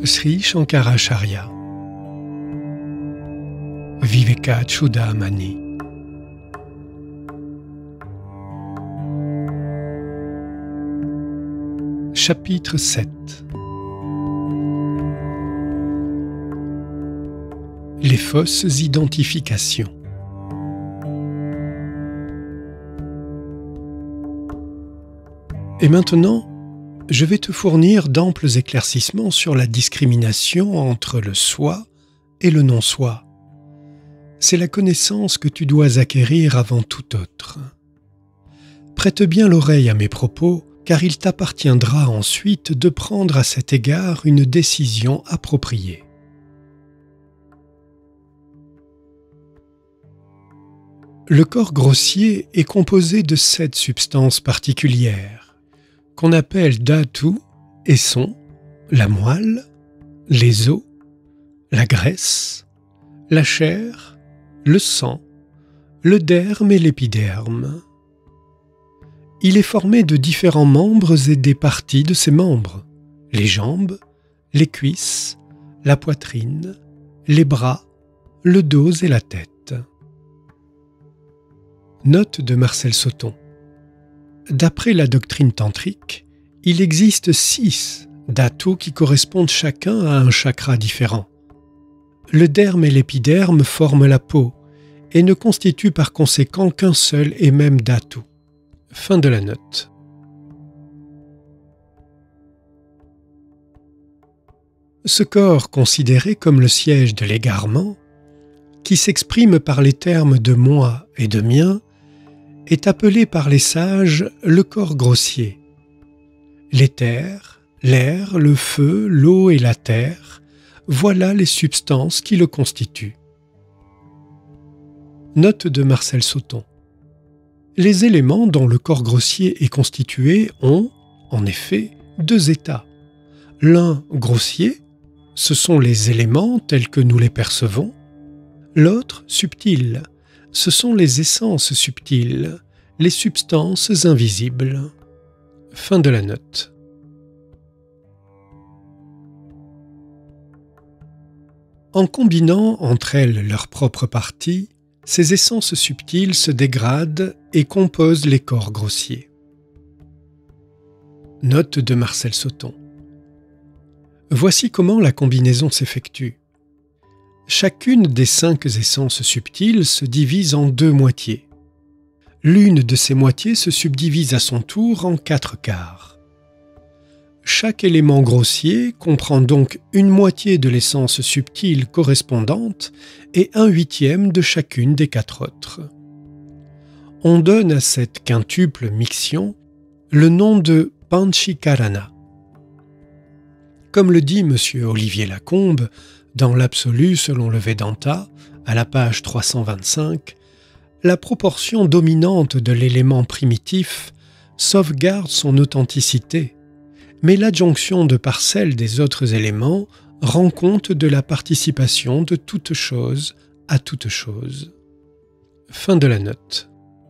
Sri Shankaracharya Vivekachudamani. Chapitre 7. Les fausses identifications. Et maintenant, je vais te fournir d'amples éclaircissements sur la discrimination entre le soi et le non-soi. C'est la connaissance que tu dois acquérir avant tout autre. Prête bien l'oreille à mes propos, car il t'appartiendra ensuite de prendre à cet égard une décision appropriée. Le corps grossier est composé de 7 substances particulières, qu'on appelle dhatu et sont la moelle, les os, la graisse, la chair, le sang, le derme et l'épiderme. Il est formé de différents membres et des parties de ces membres, les jambes, les cuisses, la poitrine, les bras, le dos et la tête. Note de Marcel Sauton. D'après la doctrine tantrique, il existe 6 dhatus qui correspondent chacun à un chakra différent. Le derme et l'épiderme forment la peau et ne constituent par conséquent qu'un seul et même dhatu. Fin de la note. Ce corps considéré comme le siège de l'égarement, qui s'exprime par les termes de moi et de mien, est appelé par les sages le corps grossier. L'éther, l'air, le feu, l'eau et la terre, voilà les substances qui le constituent. Note de Marcel Sauton. Les éléments dont le corps grossier est constitué ont, en effet, 2 états. L'un grossier, ce sont les éléments tels que nous les percevons. L'autre subtil, ce sont les essences subtiles, les substances invisibles. Fin de la note. En combinant entre elles leurs propres parties, ces essences subtiles se dégradent et composent les corps grossiers. Note de Marcel Sauton. Voici comment la combinaison s'effectue. Chacune des 5 essences subtiles se divise en 2 moitiés. L'une de ces moitiés se subdivise à son tour en 4 quarts. Chaque élément grossier comprend donc une moitié de l'essence subtile correspondante et 1/8 de chacune des 4 autres. On donne à cette quintuple mixion le nom de Panchikarana. Comme le dit M. Olivier Lacombe, dans l'Absolu selon le Vedanta, à la page 325, la proportion dominante de l'élément primitif sauvegarde son authenticité, mais l'adjonction de parcelles des autres éléments rend compte de la participation de toute chose à toute chose. Fin de la note.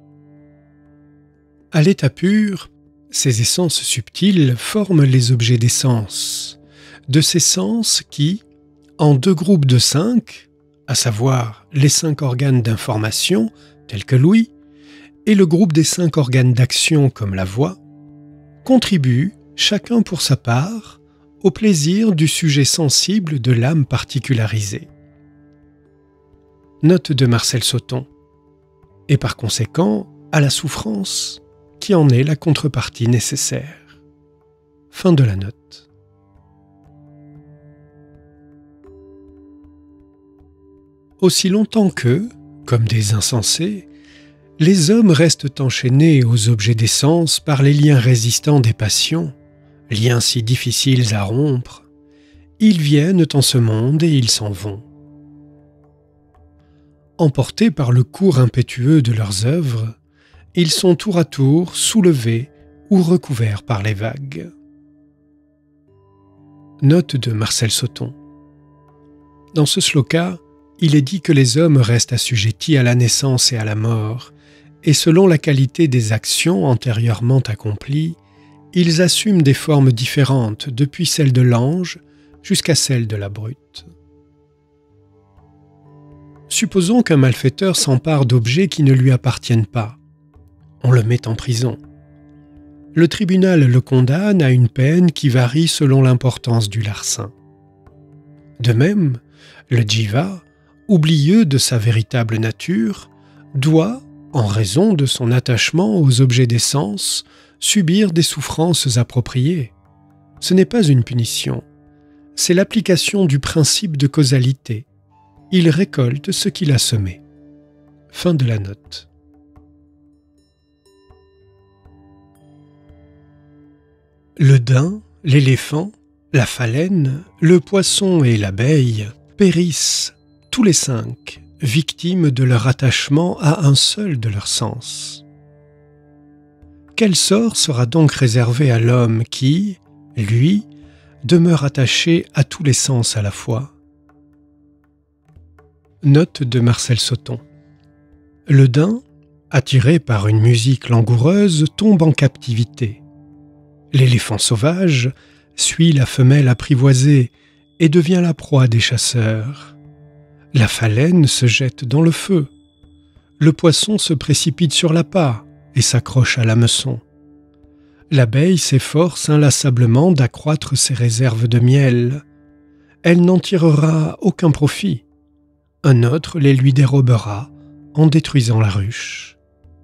À l'état pur, ces essences subtiles forment les objets des sens, de ces sens qui, en 2 groupes de 5, à savoir les 5 organes d'information, tels que l'ouïe, et le groupe des 5 organes d'action comme la voix, contribuent, chacun pour sa part, au plaisir du sujet sensible de l'âme particularisée. Note de Marcel Sauton. Et par conséquent, à la souffrance, qui en est la contrepartie nécessaire. Fin de la note. Aussi longtemps que, comme des insensés, les hommes restent enchaînés aux objets des sens par les liens résistants des passions, liens si difficiles à rompre, ils viennent en ce monde et ils s'en vont. Emportés par le cours impétueux de leurs œuvres, ils sont tour à tour soulevés ou recouverts par les vagues. Note de Marcel Sauton. Dans ce sloka, il est dit que les hommes restent assujettis à la naissance et à la mort, et selon la qualité des actions antérieurement accomplies, ils assument des formes différentes depuis celle de l'ange jusqu'à celle de la brute. Supposons qu'un malfaiteur s'empare d'objets qui ne lui appartiennent pas. On le met en prison. Le tribunal le condamne à une peine qui varie selon l'importance du larcin. De même, le jiva, oublieux de sa véritable nature, doit, en raison de son attachement aux objets des sens, subir des souffrances appropriées. Ce n'est pas une punition, c'est l'application du principe de causalité. Il récolte ce qu'il a semé. Fin de la note. Le daim, l'éléphant, la phalène, le poisson et l'abeille périssent, tous les 5, victimes de leur attachement à un seul de leurs sens. Quel sort sera donc réservé à l'homme qui, lui, demeure attaché à tous les sens à la fois? Note de Marcel Sauton. Le daim, attiré par une musique langoureuse, tombe en captivité. L'éléphant sauvage suit la femelle apprivoisée et devient la proie des chasseurs. La phalène se jette dans le feu. Le poisson se précipite sur l'appât et s'accroche à l'hameçon. L'abeille s'efforce inlassablement d'accroître ses réserves de miel. Elle n'en tirera aucun profit. Un autre les lui dérobera en détruisant la ruche.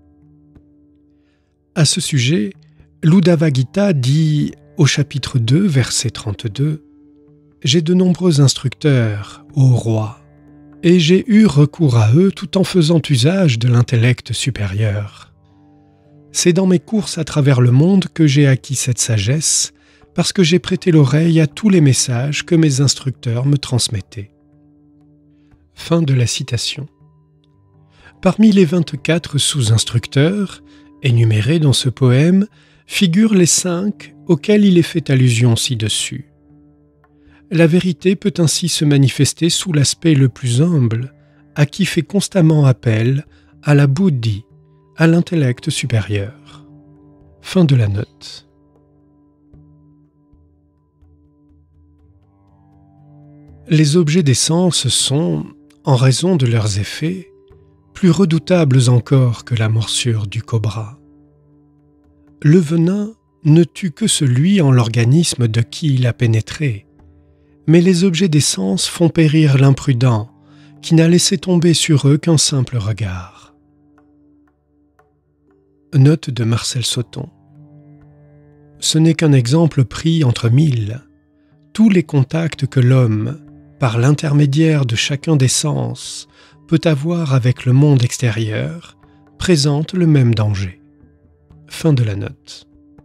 À ce sujet, l'Uddhava Gita dit au chapitre 2, verset 32 « J'ai de nombreux instructeurs, ô roi, et j'ai eu recours à eux tout en faisant usage de l'intellect supérieur. C'est dans mes courses à travers le monde que j'ai acquis cette sagesse, parce que j'ai prêté l'oreille à tous les messages que mes instructeurs me transmettaient. » Fin de la citation. Parmi les 24 sous-instructeurs, énumérés dans ce poème, figurent les 5 auxquels il est fait allusion ci-dessus. La vérité peut ainsi se manifester sous l'aspect le plus humble, à qui fait constamment appel à la buddhi, à l'intellect supérieur. Fin de la note. Les objets des sens sont, en raison de leurs effets, plus redoutables encore que la morsure du cobra. Le venin ne tue que celui en l'organisme de qui il a pénétré, mais les objets des sens font périr l'imprudent, qui n'a laissé tomber sur eux qu'un simple regard. Note de Marcel Sauton. Ce n'est qu'un exemple pris entre 1000. Tous les contacts que l'homme, par l'intermédiaire de chacun des sens, peut avoir avec le monde extérieur, présentent le même danger. Fin de la note.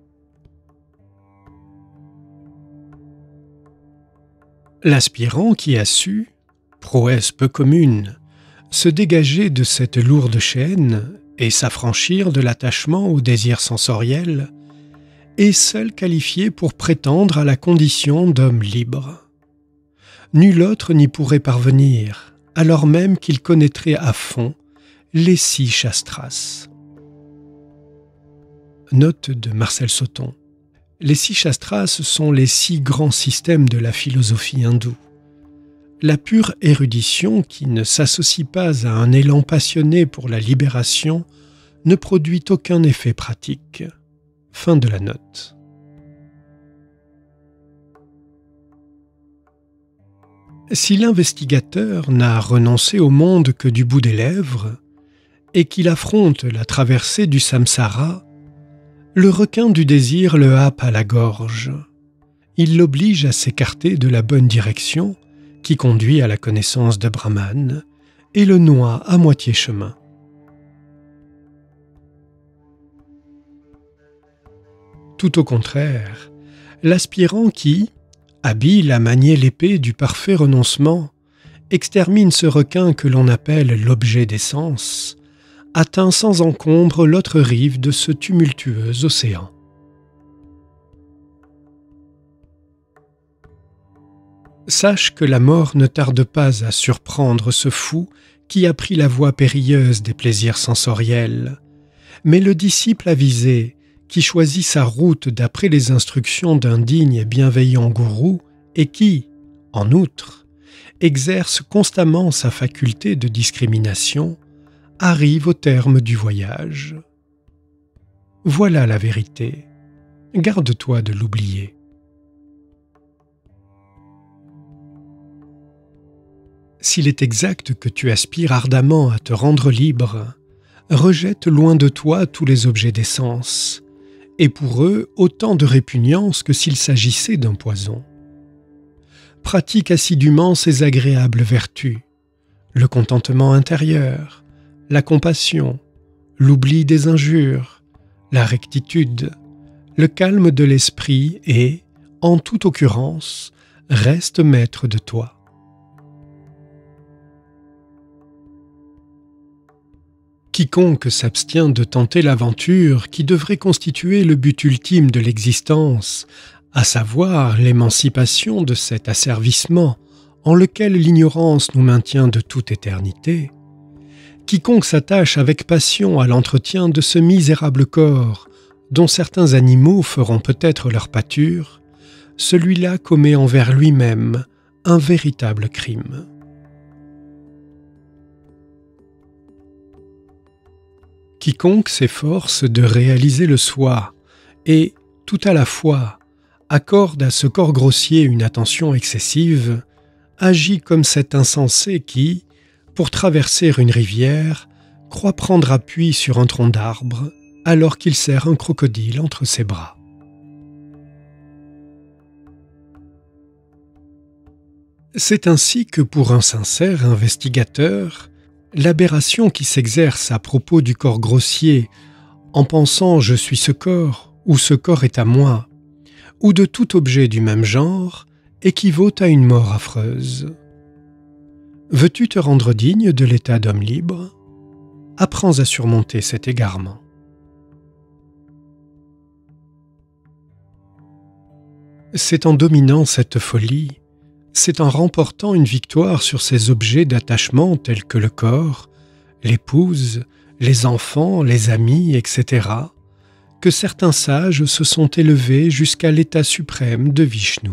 L'aspirant qui a su, prouesse peu commune, se dégager de cette lourde chaîne et s'affranchir de l'attachement au désir sensoriel, est seul qualifié pour prétendre à la condition d'homme libre. Nul autre n'y pourrait parvenir, alors même qu'il connaîtrait à fond les 6 shastras. Note de Marcel Sauton. Les 6 shastras sont les 6 grands systèmes de la philosophie hindoue. La pure érudition qui ne s'associe pas à un élan passionné pour la libération ne produit aucun effet pratique. Fin de la note. Si l'investigateur n'a renoncé au monde que du bout des lèvres, et qu'il affronte la traversée du samsara, le requin du désir le happe à la gorge. Il l'oblige à s'écarter de la bonne direction qui conduit à la connaissance de Brahman et le noie à moitié chemin. Tout au contraire, l'aspirant qui, habile à manier l'épée du parfait renoncement, extermine ce requin que l'on appelle l'objet des sens, atteint sans encombre l'autre rive de ce tumultueux océan. Sache que la mort ne tarde pas à surprendre ce fou qui a pris la voie périlleuse des plaisirs sensoriels, mais le disciple avisé, qui choisit sa route d'après les instructions d'un digne et bienveillant gourou et qui, en outre, exerce constamment sa faculté de discrimination, arrive au terme du voyage. Voilà la vérité. Garde-toi de l'oublier. S'il est exact que tu aspires ardemment à te rendre libre, rejette loin de toi tous les objets des sens, et pour eux autant de répugnance que s'il s'agissait d'un poison. Pratique assidûment ces agréables vertus, le contentement intérieur, la compassion, l'oubli des injures, la rectitude, le calme de l'esprit et, en toute occurrence, reste maître de toi. Quiconque s'abstient de tenter l'aventure qui devrait constituer le but ultime de l'existence, à savoir l'émancipation de cet asservissement en lequel l'ignorance nous maintient de toute éternité, quiconque s'attache avec passion à l'entretien de ce misérable corps dont certains animaux feront peut-être leur pâture, celui-là commet envers lui-même un véritable crime. Quiconque s'efforce de réaliser le soi et, tout à la fois, accorde à ce corps grossier une attention excessive, agit comme cet insensé qui, pour traverser une rivière, croit prendre appui sur un tronc d'arbre alors qu'il serre un crocodile entre ses bras. C'est ainsi que pour un sincère investigateur, l'aberration qui s'exerce à propos du corps grossier, en pensant « je suis ce corps » ou « ce corps est à moi », ou de tout objet du même genre, équivaut à une mort affreuse. Veux-tu te rendre digne de l'état d'homme libre ? Apprends à surmonter cet égarement. C'est en dominant cette folie, c'est en remportant une victoire sur ces objets d'attachement tels que le corps, l'épouse, les enfants, les amis, etc., que certains sages se sont élevés jusqu'à l'état suprême de Vishnu.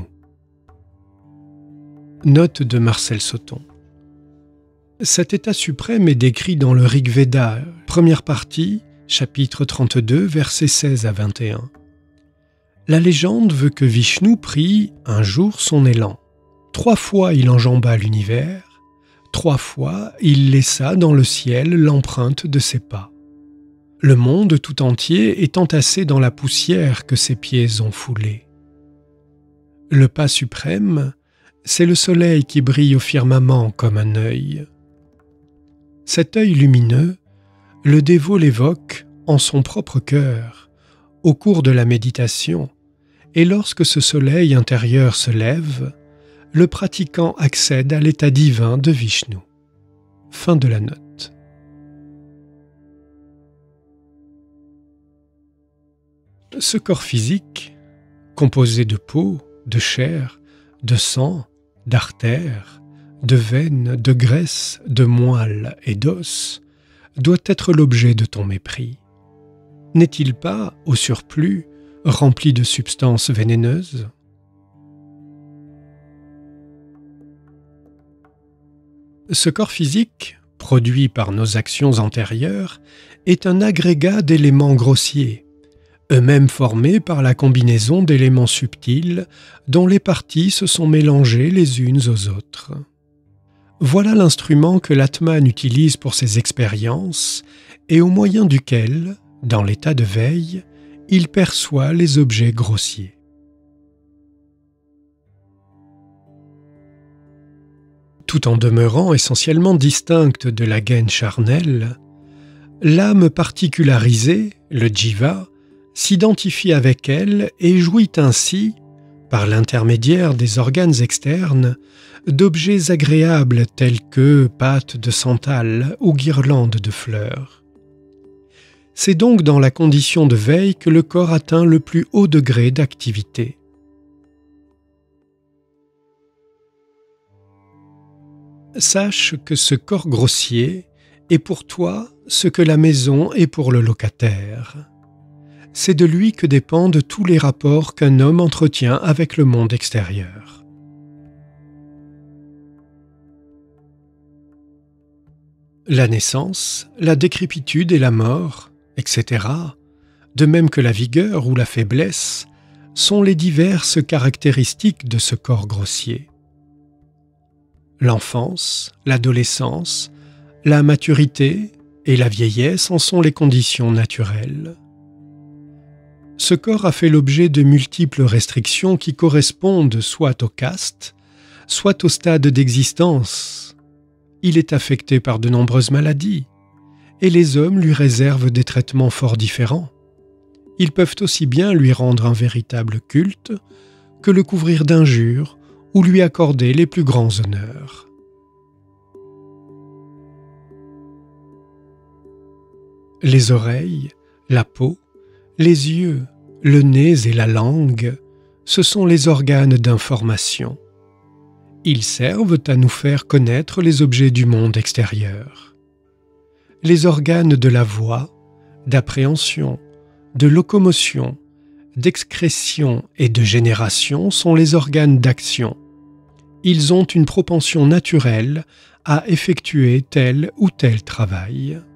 Note de Marcel Sauton. Cet état suprême est décrit dans le Rig Veda, première partie, chapitre 32, versets 16 à 21. La légende veut que Vishnu prit un jour son élan. 3 fois il enjamba l'univers, 3 fois il laissa dans le ciel l'empreinte de ses pas. Le monde tout entier est entassé dans la poussière que ses pieds ont foulée. Le pas suprême, c'est le soleil qui brille au firmament comme un œil. Cet œil lumineux, le dévot l'évoque en son propre cœur, au cours de la méditation, et lorsque ce soleil intérieur se lève, le pratiquant accède à l'état divin de Vishnu. Fin de la note. Ce corps physique, composé de peau, de chair, de sang, d'artères, de veines, de graisse, de moelle et d'os, doit être l'objet de ton mépris. N'est-il pas, au surplus, rempli de substances vénéneuses ? Ce corps physique, produit par nos actions antérieures, est un agrégat d'éléments grossiers, eux-mêmes formés par la combinaison d'éléments subtils dont les parties se sont mélangées les unes aux autres. Voilà l'instrument que l'Atman utilise pour ses expériences et au moyen duquel, dans l'état de veille, il perçoit les objets grossiers. Tout en demeurant essentiellement distincte de la gaine charnelle, l'âme particularisée, le jiva, s'identifie avec elle et jouit ainsi, par l'intermédiaire des organes externes, d'objets agréables tels que pâtes de santal ou guirlandes de fleurs. C'est donc dans la condition de veille que le corps atteint le plus haut degré d'activité. Sache que ce corps grossier est pour toi ce que la maison est pour le locataire. C'est de lui que dépendent tous les rapports qu'un homme entretient avec le monde extérieur. La naissance, la décrépitude et la mort, etc., de même que la vigueur ou la faiblesse, sont les diverses caractéristiques de ce corps grossier. L'enfance, l'adolescence, la maturité et la vieillesse en sont les conditions naturelles. Ce corps a fait l'objet de multiples restrictions qui correspondent soit au caste, soit au stade d'existence. Il est affecté par de nombreuses maladies, et les hommes lui réservent des traitements fort différents. Ils peuvent aussi bien lui rendre un véritable culte que le couvrir d'injures ou lui accorder les plus grands honneurs. Les oreilles, la peau, les yeux, le nez et la langue, ce sont les organes d'information. Ils servent à nous faire connaître les objets du monde extérieur. Les organes de la voix, d'appréhension, de locomotion, d'excrétion et de génération sont les organes d'action. Ils ont une propension naturelle à effectuer tel ou tel travail.